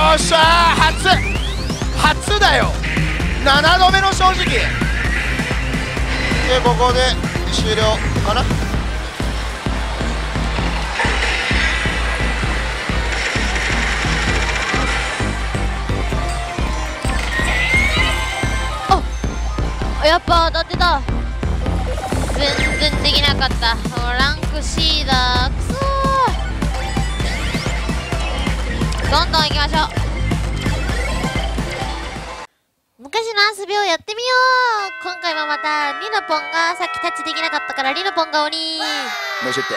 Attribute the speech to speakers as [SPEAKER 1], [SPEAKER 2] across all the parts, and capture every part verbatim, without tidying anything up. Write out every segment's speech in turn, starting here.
[SPEAKER 1] っしゃー、初初だよ。ななどめの正直で、ここで終了かな。
[SPEAKER 2] あ、やっぱ当たってた。全然できなかった。ランク C だ。くそー。どんどん行きましょう。昔の遊びをやってみよう。今回もまたリノポンがさっきタッチできなかったからリノポンが鬼。
[SPEAKER 1] もうしって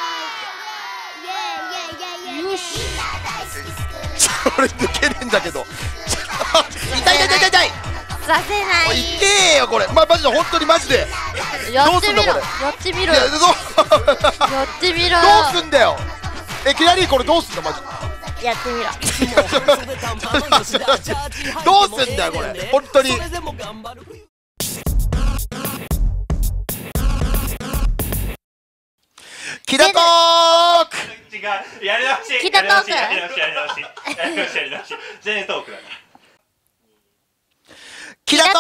[SPEAKER 2] よし。
[SPEAKER 1] それ抜けるんだけど痛い痛い痛い痛い痛い。
[SPEAKER 2] させない。
[SPEAKER 1] 痛えよこれ。まマジで本当にマジで。
[SPEAKER 2] やってみろ。
[SPEAKER 1] どうすんだこれ。
[SPEAKER 2] やってみろ。
[SPEAKER 1] いやどう
[SPEAKER 2] やってみろ。
[SPEAKER 1] どうすんだよ。えキラリーこれどうすんだマジ。
[SPEAKER 2] やってみろ。
[SPEAKER 1] どうすんだよこれ本当に。キダトーク。
[SPEAKER 3] 違う、やり直し。
[SPEAKER 2] キダトーク。
[SPEAKER 3] やり直しやり直しやり直しやり直し。全然トークだから。
[SPEAKER 1] キダト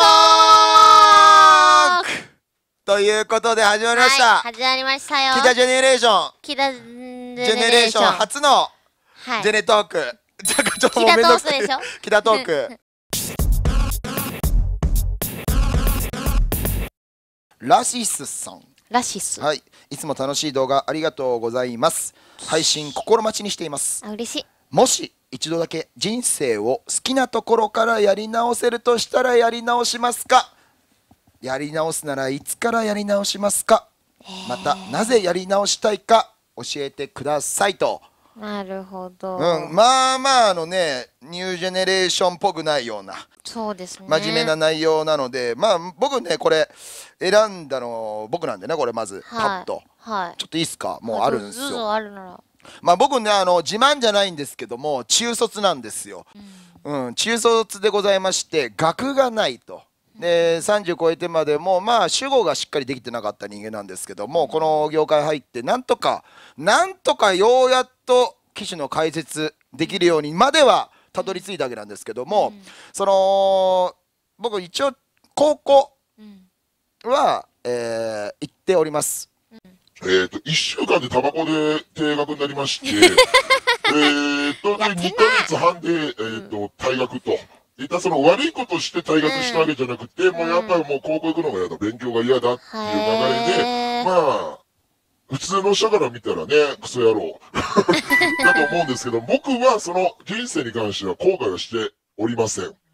[SPEAKER 1] ークということで始まりました。
[SPEAKER 2] はい、始まりましたよ。
[SPEAKER 1] キダジェネレーション。
[SPEAKER 2] キダジ
[SPEAKER 1] ジ
[SPEAKER 2] ェ
[SPEAKER 1] ェネレーション初の
[SPEAKER 2] はい
[SPEAKER 1] ジェネトーク。ちょっと
[SPEAKER 2] キダトークでしょ。
[SPEAKER 1] キダトーク。ラシスさん。
[SPEAKER 2] ラシス。
[SPEAKER 1] はい、いつも楽しい動画ありがとうございます。配信心待ちにしています。
[SPEAKER 2] あ、嬉しい。
[SPEAKER 1] もし一度だけ人生を好きなところからやり直せるとしたらやり直しますか。やり直すならいつからやり直しますか。またなぜやり直したいか教えてくださいと。
[SPEAKER 2] なるほど。
[SPEAKER 1] うん、まあまああのねニュージェネレーションっぽくないような
[SPEAKER 2] そうですね。
[SPEAKER 1] 真面目な内容なので、まあ僕ねこれ選んだの僕なんでねこれまずパッと、
[SPEAKER 2] はい。
[SPEAKER 1] ちょっといいっすか。もうあるんです
[SPEAKER 2] どうぞ
[SPEAKER 1] よ。
[SPEAKER 2] あるなら。
[SPEAKER 1] まあ僕ねあの自慢じゃないんですけども中卒なんですよ。うん、中卒でございまして学がないと。でさんじゅう超えてまでもまあ主語がしっかりできてなかった人間なんですけども、この業界入ってなんとかなんとかようやっと機種の解説できるようにまではたどり着いたわけなんですけども、うん、その僕一応高校は、えー、行っております。
[SPEAKER 4] えーと、いっしゅうかんでタバコで定額になりまして、えっと、で、にかげつはんで、えーと、退学と。いったその悪いことして退学したわけじゃなくて、うん、もうやっぱりもう高校行くのが嫌だ、勉強が嫌だっていう流れで、まあ、普通の人から見たらね、クソ野郎だと思うんですけど、僕はその人生に関しては後悔はしておりません。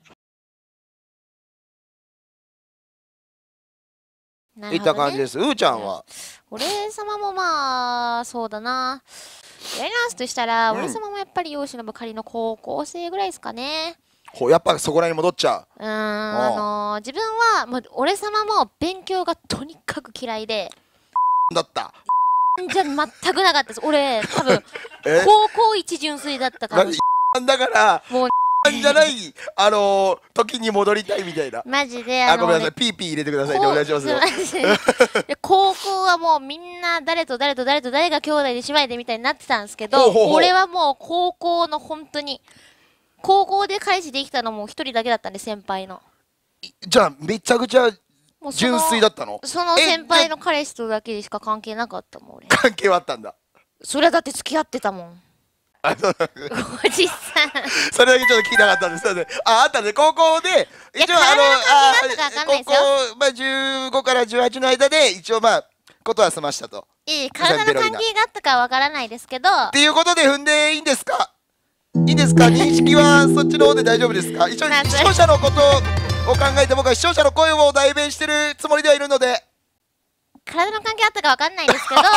[SPEAKER 1] いった感じです。うーちゃんは
[SPEAKER 2] 俺様もまあそうだな、やり直すとしたら、うん、俺様もやっぱり容姿のばかりの高校生ぐらいですかね。
[SPEAKER 1] ほやっぱそこらに戻っちゃう。
[SPEAKER 2] うん、あのー、自分はもう俺様も勉強がとにかく嫌いで
[SPEAKER 1] だった
[SPEAKER 2] じゃ全くなかったです。俺多分高校一純粋だったから
[SPEAKER 1] だから
[SPEAKER 2] もう
[SPEAKER 1] じゃないあのー、時に戻りたいみたいな。
[SPEAKER 2] マジで
[SPEAKER 1] あ、ごめんなさい、ピーピー入れてくださいね、お願いしますよ。
[SPEAKER 2] 高校はもうみんな誰と誰と誰と誰が兄弟で姉妹でみたいになってたんですけど、俺はもう高校の本当に高校で彼氏できたのも一人だけだったんで、先輩の。
[SPEAKER 1] じゃあめちゃくちゃ純粋だったの？
[SPEAKER 2] その先輩の彼氏とだけでしか関係なかったもん俺。
[SPEAKER 1] 関係はあったんだ。
[SPEAKER 2] それはだって付き合ってたもん。おじさん
[SPEAKER 1] それだけちょっと聞きたかったんですよね。あ、あったね、高校で
[SPEAKER 2] 一応あの
[SPEAKER 1] 高校まあじゅうごからじゅうはちの間で一応まあことは済ましたと。
[SPEAKER 2] いい体の関係があったかはわからないですけど
[SPEAKER 1] っていうことで踏んでいいんですか？いいんですか？認識はそっちの方で大丈夫ですか？一応視聴者のことを考えて僕は視聴者の声を代弁してるつもりではいるので。
[SPEAKER 2] 体の関係あったかわかんないですけど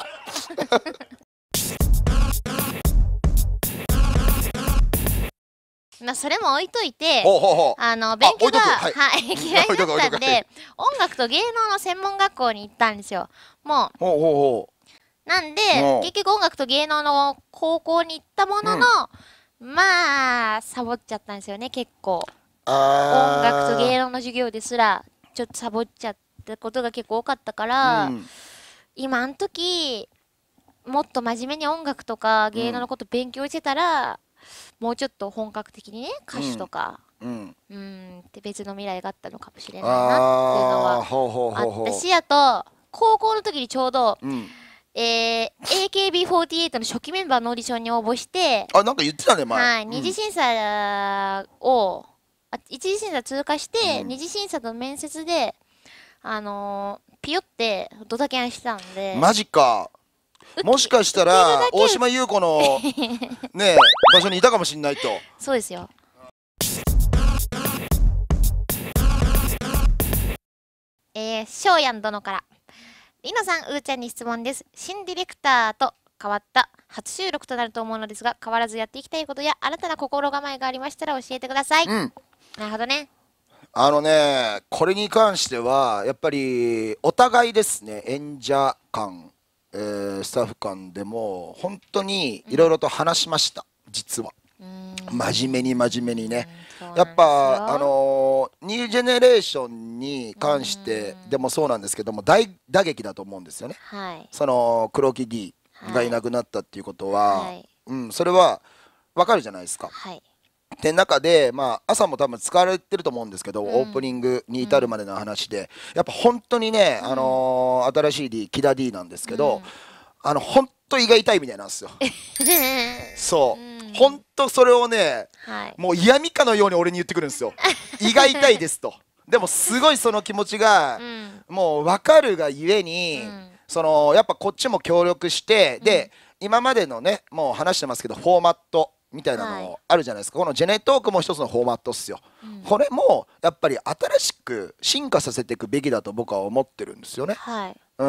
[SPEAKER 2] まあそれも置いといて、あの勉強がはい嫌いだったんで、音楽と芸能の専門学校に行ったんですよ。もうなんで結局音楽と芸能の高校に行ったものの、まあサボっちゃったんですよね、結構。音楽と芸能の授業ですらちょっとサボっちゃったことが結構多かったから、今あの時もっと真面目に音楽とか芸能のこと勉強してたら、 もうちょっと本格的にね歌手とか、うん、うんって別の未来があったのかもしれないなっていうのはあったし、あと高校の時にちょうど、うん、えー、エーケービーフォーティーエイト の初期メンバーのオーディションに応募して、
[SPEAKER 1] あ、なんか言ってたね前。
[SPEAKER 2] はい、二次審査を、あ、一次審査通過して、うん、二次審査と面接であのー、ピヨってドタキャンしてたんで。
[SPEAKER 1] マジか。もしかしたら大島優子のね場所にいたかもしれないと。
[SPEAKER 2] そうですよ。えー、しょうやん殿から。りのさん、うーちゃんに質問です。新ディレクターと変わった初収録となると思うのですが、変わらずやっていきたいことや新たな心構えがありましたら教えてください。うん、なるほどね。
[SPEAKER 1] あのね、これに関してはやっぱりお互いですね、演者間、えー、スタッフ間でも本当にいろいろと話しました、うん、実は。真面目に真面目にね。やっぱあのー、ニュージェネレーションに関してでもそうなんですけども、大打撃だと思うんですよね、はい、その黒木 D がいなくなったっていうことは、はい、うん、それはわかるじゃないですか。はい、で中で、まあ、朝も多分使われてると思うんですけど、うん、オープニングに至るまでの話で、やっぱ本当にね、うん、あのー、新しい D 木田 D なんですけど、うん、あの本当胃が痛いみたいなんですよそう、うん、本当それをね、はい、もう嫌味かのように俺に言ってくるんですよ胃が痛いですと。でもすごいその気持ちが、うん、もう分かるがゆえに、うん、そのやっぱこっちも協力して、うん、で今までのねもう話してますけどフォーマットみたいなのあるじゃないですか、はい、このジェネトークも一つのフォーマットっすよ、うん、これもやっぱり新しく進化させていくべきだと僕は思ってるんですよね、はい、うん。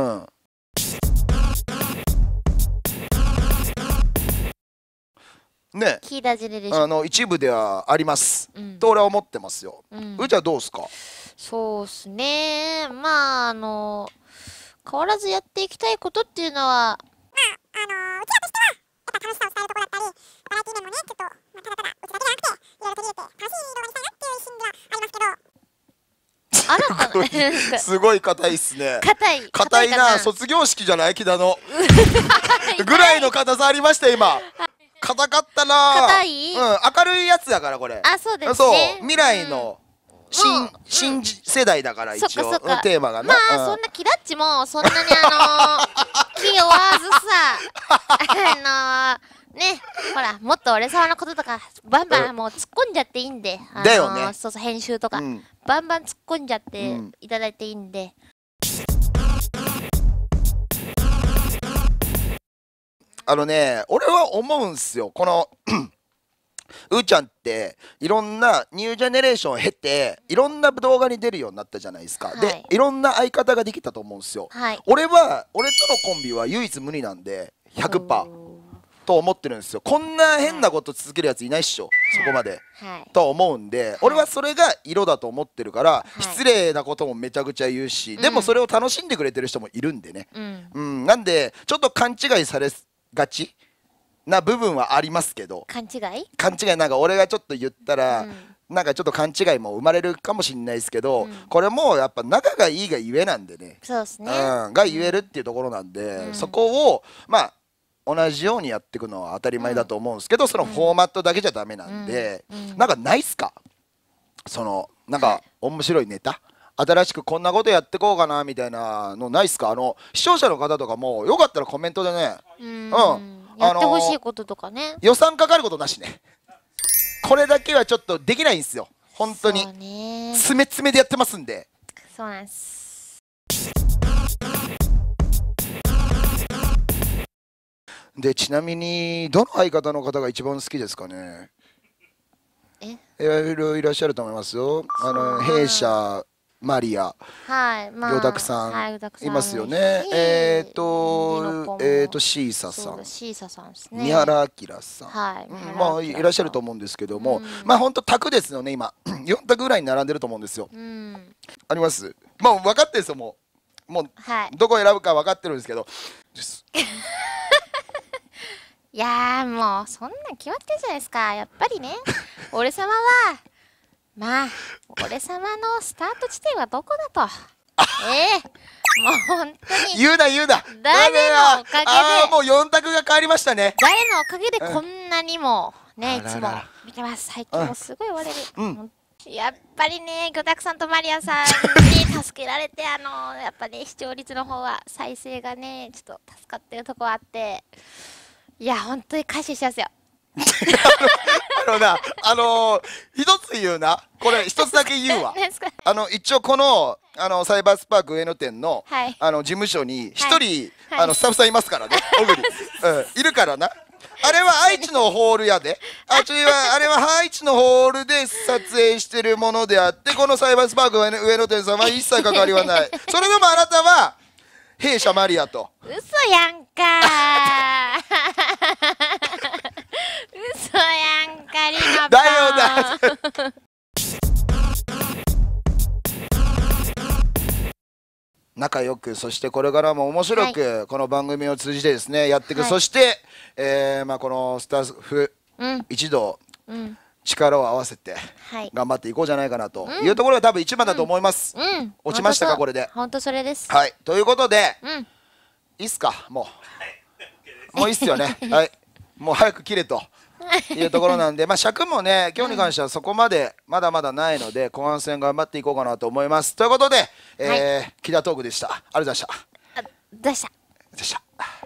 [SPEAKER 1] ね、
[SPEAKER 2] キーダージェネレーション、
[SPEAKER 1] あの一部ではあります、うん、と俺は思ってますよ。うん、うちはどうですか？
[SPEAKER 2] そうっすね、まああの変わらずやっていきたいことっていうのは、まああのうちらとしてはやっぱ楽しさを伝えるところだったり、バラエティ面もねちょっと、まあ、ただただうちだけじゃなくていろいろ取り入れて楽しい動画にしたいなっていう一心ではありますけど。あらか
[SPEAKER 1] すごい硬いっすね。
[SPEAKER 2] 硬い
[SPEAKER 1] 硬いな。卒業式じゃない木田のぐらいの硬さありました今。硬かったな。
[SPEAKER 2] 硬い、
[SPEAKER 1] うん、明るいやつだからこれ。
[SPEAKER 2] あ、そうですね。
[SPEAKER 1] そう、未来の新、うん、新世代だから一応そっかそっかテーマがね。
[SPEAKER 2] まあ、うん、そんなキラッチもそんなにあのー、気負わずさあのー、ね、ほらもっと俺様のこととかバンバンもう突っ込んじゃっていいんで、あのー、
[SPEAKER 1] だよね。
[SPEAKER 2] そうそう編集とか、うん、バンバン突っ込んじゃっていただいていいんで。
[SPEAKER 1] あのね、俺は思うんすよ、このうーちゃんっていろんなニュージェネレーションを経ていろんな動画に出るようになったじゃないですか、はい、でいろんな相方ができたと思うんですよ、はい、俺は俺とのコンビは唯一無二なんで ひゃくパーセント と思ってるんですよ。こんな変なこと続けるやついないっしょ、はい、そこまで、はい、と思うんで、はい、俺はそれが色だと思ってるから、はい、失礼なこともめちゃくちゃ言うし、でもそれを楽しんでくれてる人もいるんでね、うんうん、なんでちょっと勘違いされがちな部分はありますけど、
[SPEAKER 2] 勘違い
[SPEAKER 1] 勘違いなんか俺がちょっと言ったら、うん、なんかちょっと勘違いも生まれるかもしれないですけど、うん、これもやっぱ仲がいいがゆえなんでね、
[SPEAKER 2] そうですね、
[SPEAKER 1] うん、が言えるっていうところなんで、うん、そこをまあ同じようにやっていくのは当たり前だと思うんですけど、うん、そのフォーマットだけじゃダメなんで、うんうん、なんかないっすか、そのなんか面白いネタ、新しくこんなことやってこうかなみたいなのないっすか？あの視聴者の方とかもよかったらコメントでね、うん、うん
[SPEAKER 2] やってほしいこととかね、
[SPEAKER 1] 予算かかることなしねこれだけはちょっとできないんですよ本当に、詰め詰めでやってますんで。
[SPEAKER 2] そうなんです。
[SPEAKER 1] でちなみにどの相方の方が一番好きですかね？えいろいろいらっしゃると思いますよ。あの弊社マリア、はい、まあ、ヨダクさん、はい、いますよね。えっ、ー、と、えっ、ー、と、シーサさん、
[SPEAKER 2] シーサさんですね。
[SPEAKER 1] 三原明さん、はい、うん、まあ、いらっしゃると思うんですけども、うん、まあ、本当択ですよね、今、よん択ぐらいに並んでると思うんですよ。うん、あります。まあ、分かってるんですよ、もう、もう、はい、どこ選ぶか分かってるんですけど。
[SPEAKER 2] いやー、もう、そんなん決まってるじゃないですか、やっぱりね、俺様は。まあ俺様のスタート地点はどこだとええー、もう本当に
[SPEAKER 1] 言うな言うな、
[SPEAKER 2] 誰のおかげで
[SPEAKER 1] あもうよん択が変わりましたね。
[SPEAKER 2] 誰のおかげでこんなにもね、いつも見てます。最近もすごい割れる。うん、やっぱりね、魚拓さんとマリアさんに助けられて、あのやっぱね、視聴率の方は再生がね、ちょっと助かってるとこあって、いや、本当に感謝しますよ。
[SPEAKER 1] あのな、あのー、一つ言うな、これ一つだけ言うわ。あの一応このあのサイバースパーク上野店の、はい、あの事務所に一人、はい、あのスタッフさんいますからね、小栗、うん、いるからな。あれは愛知のホールやで。あちはあれは愛知のホールで撮影してるものであって、このサイバースパーク上野店さんは一切関わりはない。それでもあなたは弊社マリアと。
[SPEAKER 2] 嘘やんかー。嘘やんかりな。
[SPEAKER 1] だよだ。仲良く、そしてこれからも面白くこの番組を通じてですねやっていく、はい、そして、えーまあ、このスタッフ一同、うん、力を合わせて頑張っていこうじゃないかなというところが多分一番だと思います。うんうん、落ちましたかこれで。
[SPEAKER 2] 本当それです。
[SPEAKER 1] はい、ということで、うん、いいっすか、もうもういいっすよね。はい、もう早く切れというところなんで、まあ尺もね今日に関してはそこまでまだまだないので、後半戦頑張っていこうかなと思います。ということで、えーはい、キラートークでした。ありがとうございました。
[SPEAKER 2] あでした
[SPEAKER 1] でした。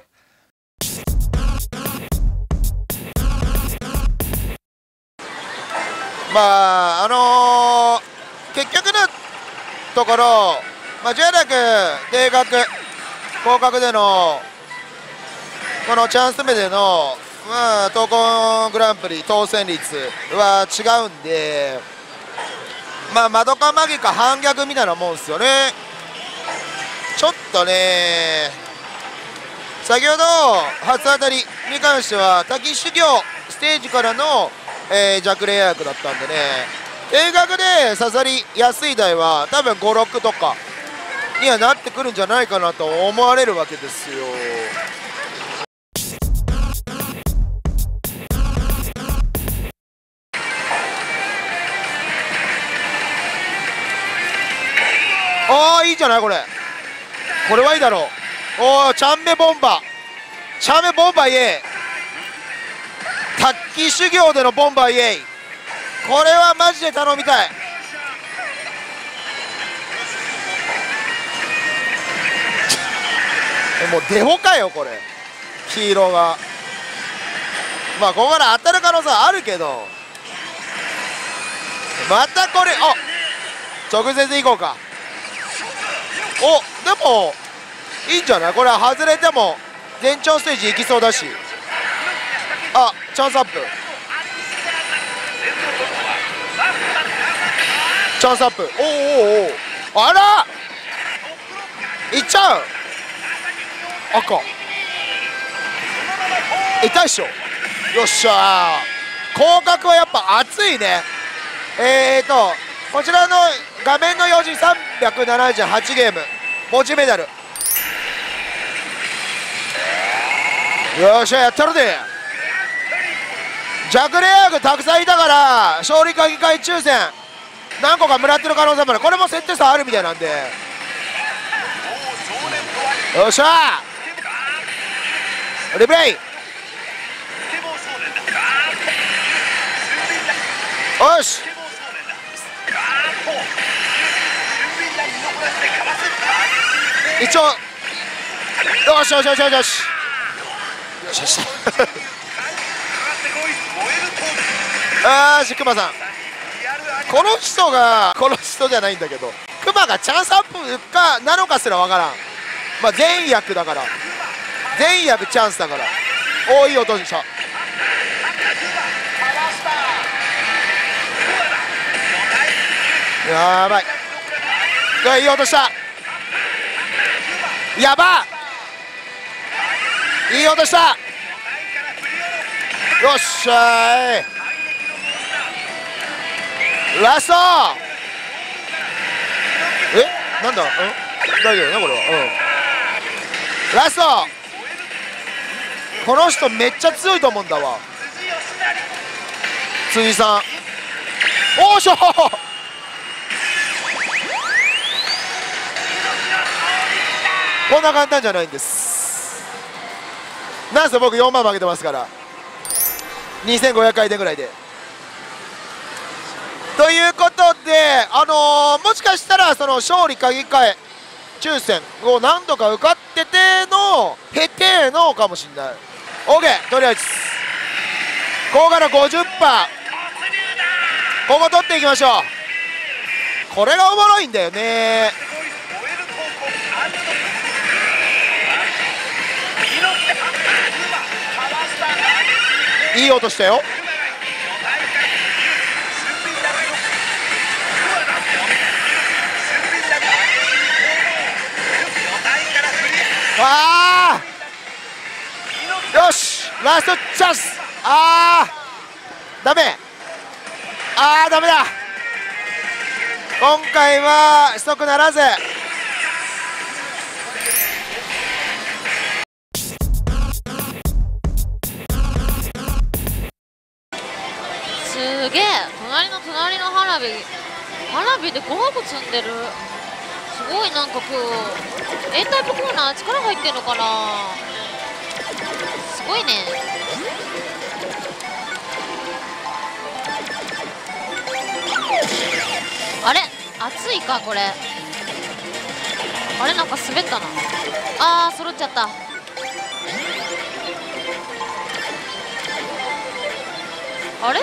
[SPEAKER 1] まああのー、結局のところ、まあ、ジェイダック定額合格でのこのチャンス目でのまあ闘魂グランプリ当選率は違うんで、まあマドカマギか反逆みたいなもんですよね。ちょっとね、先ほど初当たりに関しては滝修行ステージからの、えー、弱霊役だったんでね、定額で刺さりやすい台は多分ご、ろくとかにはなってくるんじゃないかなと思われるわけですよ。ああいいじゃないこれ、これはいいだろう。おおチャンメボンバー、チャンメボンバーイエイ、卓球修行でのボンバーイエイ、これはマジで頼みたい。もうデホかよこれ、黄色が。まあここから当たる可能性はあるけど、またこれ、あ直接いこうか。おでもいいんじゃないこれ、外れても全長ステージ行きそうだし。あチャンスアップ、チャンスアップ、おおおお、あらいっちゃう、赤痛いっしょ。よっしゃー、広角はやっぱ熱いね。えーとこちらの画面の表示さんびゃくななじゅうはちゲーム持ちメダル。よっしゃやったるで。弱レアグたくさんいたから勝利鍵会抽選何個かもらってる可能性もある。これも設定差あるみたいなんで、よっしゃリプレイ、よし一応よしよしよしよしよしよしよしよし、クマさん、この人がこの人じゃないんだけど、クマがチャンスアップかなのかすらわからん。まあ全役だから、全役チャンスだから。おおいい音でした。やばい、いい音した、やばいい音した、よっしゃーい、ラスト、えなんだ、うん大丈夫ねこれは、うんラスト、この人めっちゃ強いと思うんだわ、辻さん。おーしょこんな簡単じゃないんです。なんせ僕よんまん負けてますから。 にせんごひゃくかいてんぐらいで。ということで、あのー、もしかしたらその勝利鍵替え抽選を何度か受かってての経てのかもしれない。 OK、 とりあえずここから ごじゅっパーセント ここ取っていきましょう。これがおもろいんだよね。いい音したよ。あー、よし、ラストチャンス。あー、ダメ。あー、ダメだ。今回はストックならず。
[SPEAKER 2] すげえ、隣の隣の花火花火でごはこ積んでる。すごい、なんか今日 A タイプコーナー力入ってんのかな。すごいね。あれ熱いかこれ。あれなんか滑ったな。あー、揃っちゃった。あれ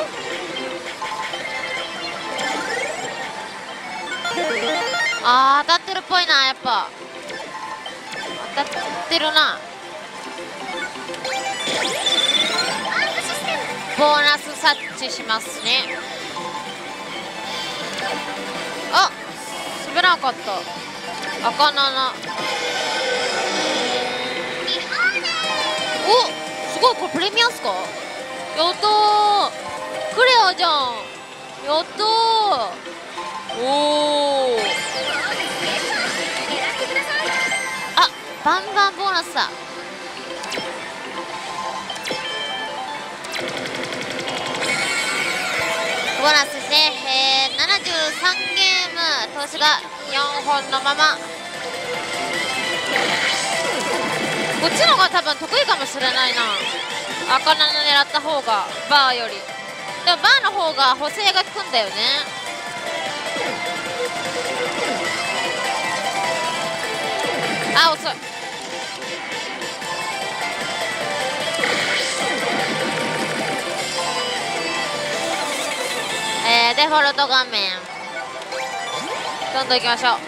[SPEAKER 2] あー、当たってるっぽいな。やっぱ当たってるな。ボーナス察知しますね。あ、滑らなかった。赤なな。お、すごい、これプレミアスか。やったー、クレアじゃん。やったー。おお、あ、バンバンボーナスだ。ボーナスですね。えー、ななじゅうさんゲーム投資がよんほんのまま。こっちの方が多分得意かもしれないな。赤なな狙った方がバーより。でもバーの方が補正が効くんだよね。あ、遅い。えー、デフォルト画面どんどんいきましょう。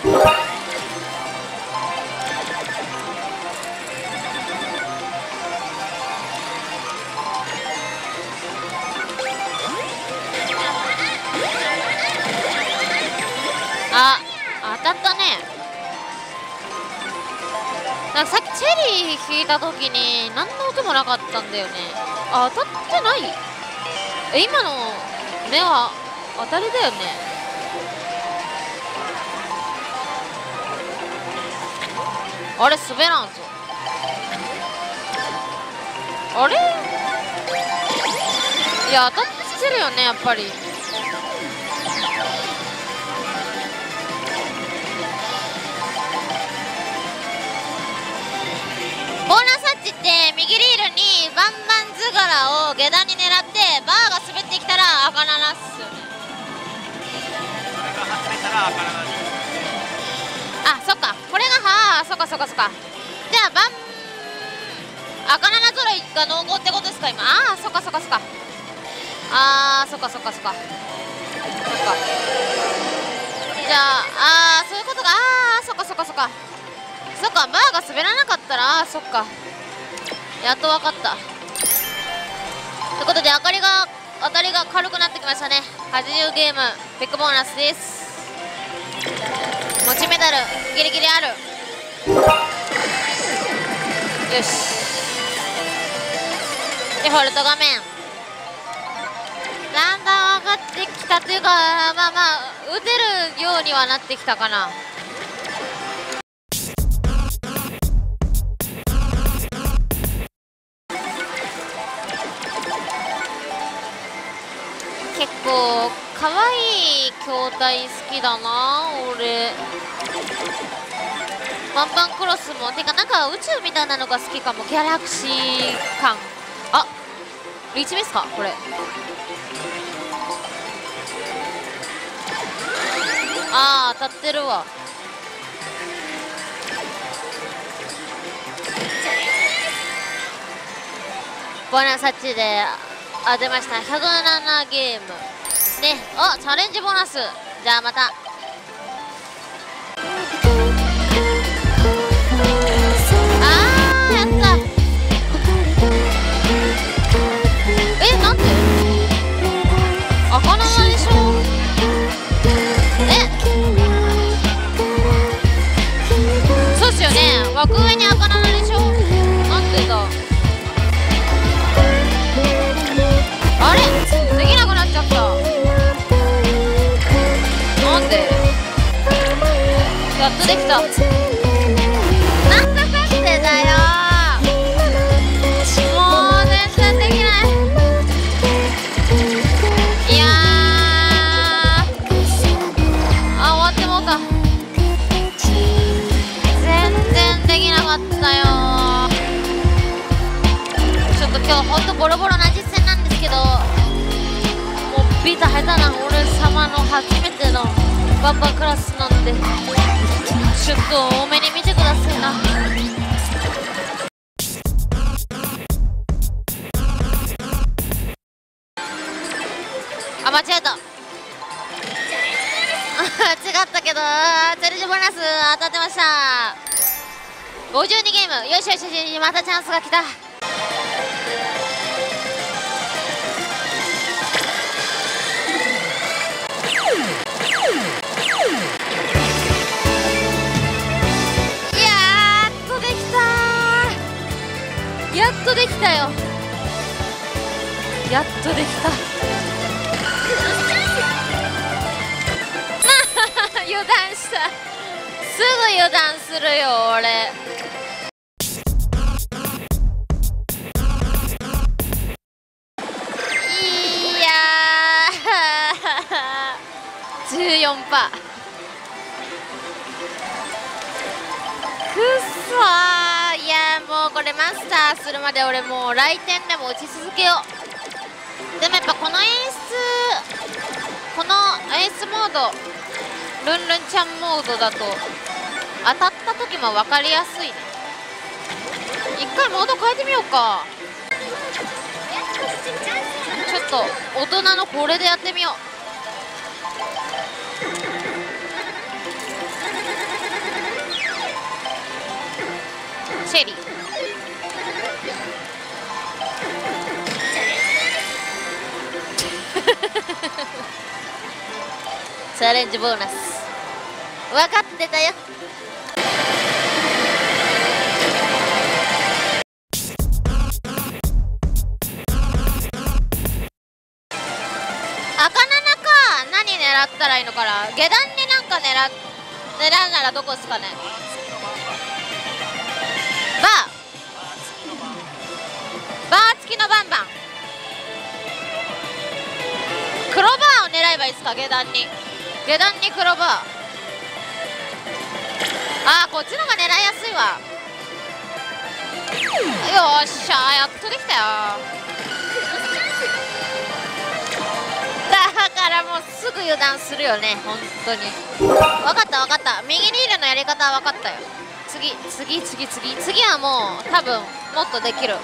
[SPEAKER 2] あ、当たったね。なんかさっきチェリー引いた時に何の音もなかったんだよね。あ、当たってない。え、今の目は当たりだよね。あれ滑らんぞ。あれ、いや当たってるよね、やっぱり。ボーナスハッチって右リールにバンバン図柄を下段に狙ってバーが滑ってきたら赤ななっすよね。
[SPEAKER 3] それが外れたら赤ななです。
[SPEAKER 2] あ、そっか、これがはあ、そっかそっかそっか。じゃあバン赤なな揃いが濃厚ってことですか今。ああ、そっかそっかそっか。あー、そっかそっかそっかそっか。じゃああー、そういうことか。あー、そっかそっかそっかそっか。バーが滑らなかったら、あー、そっか、やっと分かった。ということで明かりが当たりが軽くなってきましたね。はちじゅうゲームビッグボーナスです。持ちメダルギリギリある。よし、デフォルト画面だんだん上がってきたというか、まあまあ打てるようにはなってきたかな。結構可愛い筐体好きだな俺。ワンパンクロスもてか、なんか宇宙みたいなのが好きかも。ギャラクシー感。あ、 リーチミスかこれ。あー当たってるわ。ボーナスタッチで当てました。ひゃくななゲームですね。あ、チャレンジボーナス。じゃあまた。あーやった。え、なんで赤ななでしょ。え、そうっすよね。枠上に赤ななでしょ。なんでだ。あれできなくなっちゃった。なんでやっとできた。なんだかってだよ。もう全然できない。いやー、あ、終わってもうた。全然できなかったよ。ちょっと今日ほんとボロボロな実践なんですけど、もうビータ下手な俺様の初めてのバンバンクラスなんで、ちょっと多めに見てくださいな。あ、間違えた。違ったけどチャレンジボーナス当たってました。ごじゅうにゲーム。よしよしよし、またチャンスが来た。やっとできたよ。やっとできた。油断した。すぐ油断するよ俺。いやーじゅうよんパーセント。くっそー。いやーもうこれマスターするまで俺もう来店でも打ち続けよう。でもやっぱこの演出、この演出モード、ルンルンちゃんモードだと当たった時も分かりやすいね。一回モード変えてみようか。ちょっと大人のこれでやってみよう。チェリーチャレンジボーナス分かってたよ。赤ななか。何狙ったらいいのかな。下段になんか狙狙うならどこですかね。バーバー付きのバンバン。黒バーを狙えばいいですか。下段に下段に黒バー。あーこっちの方が狙いやすいわ。よっしゃー、やっとできたよ。だからもうすぐ油断するよね本当に。分かった分かった。右リールのやり方は分かったよ。次次次次次はもう多分もっとできる。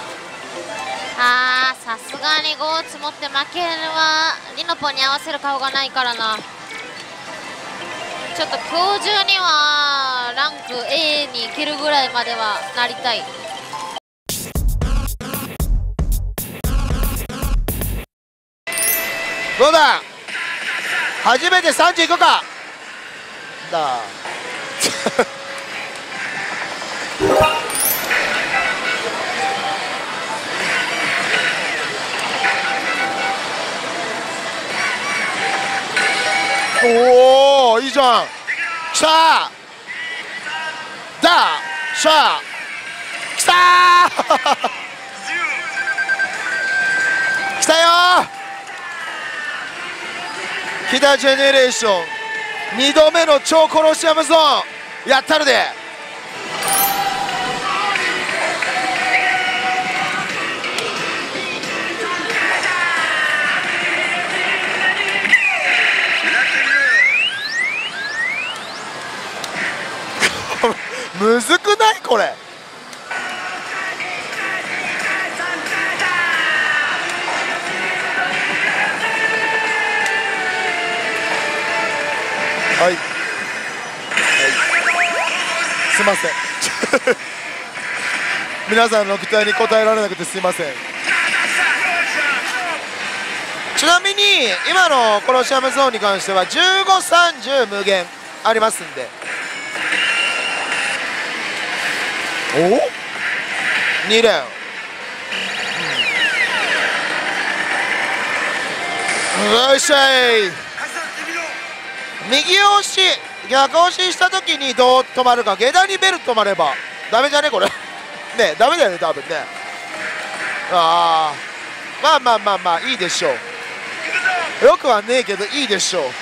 [SPEAKER 2] あーさすがにご積もって負けるはリノポに合わせる顔がないからな。ちょっと今日中にはランク A に行けるぐらいまではなりたい。
[SPEAKER 1] どうだ初めてさんじゅういくかだおおいいじゃん。きたーだしゃーきたーきたよー。キダジェネレーションにどめの超コロシアムゾーンやったるで。 むずくないこれ。はい、はい、すいません皆さんの期待に応えられなくてすいません。ちなみに今のコロシアムゾーンに関してはじゅうご、さんじゅう無限ありますんで。おに連、うん、よいしょい。右押し逆押しした時にどう止まるか。下段にベル止まればダメじゃねこれね、ダメだよね多分ね。ああ、まあまあまあまあいいでしょう。よくはねえけどいいでしょう。うん、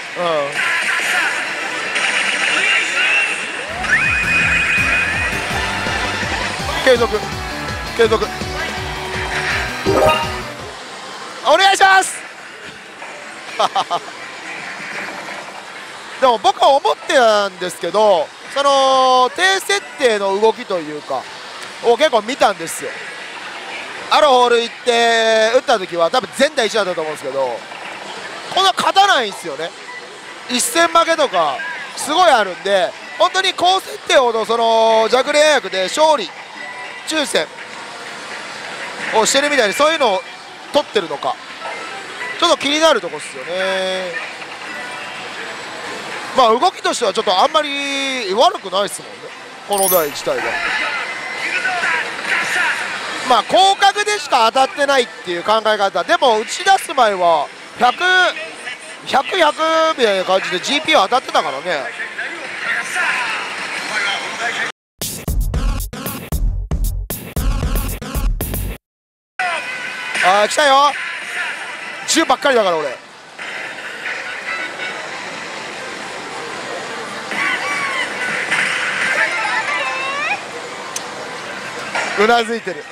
[SPEAKER 1] 継続継続お願いしますでも僕は思ってたんですけど、その低設定の動きというかを結構見たんですよ。アロホール行って打った時は多分前代一だったと思うんですけど、こんな勝たないんですよね。一戦負けとかすごいあるんで、本当に高設定ほどその弱連役で勝利抽選をしてるみたいに、そういうのを取ってるのかちょっと気になるとこっすよね。まあ動きとしてはちょっとあんまり悪くないですもんね、この台自体が。まあ広角でしか当たってないっていう考え方でも、打ち出す前はひゃく、ひゃく、ひゃくみたいな感じで ジーピー 当たってたからね。ああ来たよ、じゅうばっかりだから俺。うなずいてる。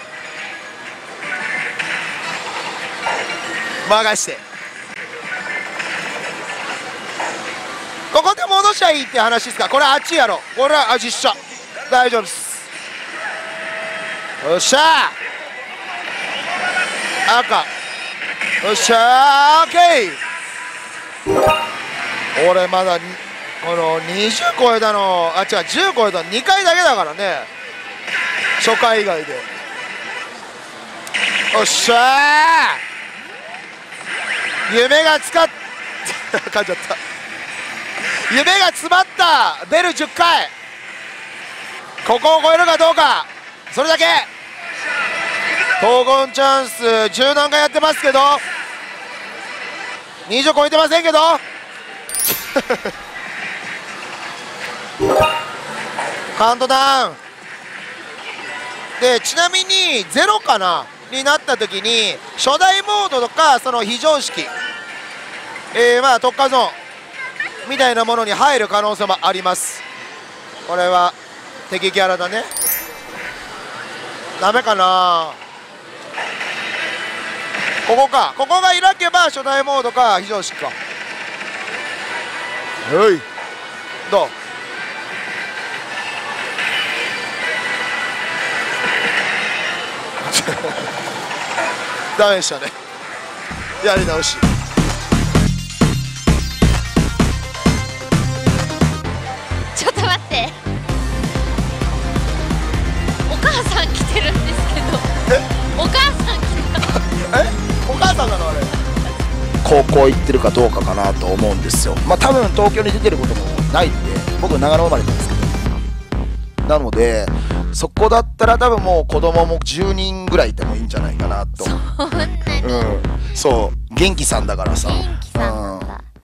[SPEAKER 1] 任してここで戻しゃいいって話ですか。これあっちやろ、これはあ実写大丈夫です。よっしゃー赤、よっしゃーオッケー。俺まだこのにじゅう超えたの、あ違うじゅう超えたのにかいだけだからね、初回以外で。おっしゃー夢がつかっ噛んじゃった。夢が詰まったベルじゅっかい、ここを超えるかどうか、それだけ。闘魂チャンスじゅう何回やってますけどにじゅう超えてませんけどカウントダウンで、ちなみにゼロかなになった時に初代モードとかその非常識、えー、まあ特化ゾーンみたいなものに入る可能性もあります。これは敵キャラだね。ダメかな、ここか、ここが開けば初代モードか非常識か。はいどうダメでしたね。やり直し。
[SPEAKER 2] ちょっと待って、お母さん来てるんですけど。えお母さん来たえ
[SPEAKER 1] お母さんなのあれ。高校行ってるかどうかかなと思うんですよ。まあ多分東京に出てることもないんで、僕長野生まれなんですけど、なのでそこだったら多分もう子供もじゅうにんぐらいいてもいいんじゃないかなと。
[SPEAKER 2] そんなに、
[SPEAKER 1] うん、そう元気さんだからさ。
[SPEAKER 2] 元気さん、
[SPEAKER 1] うん、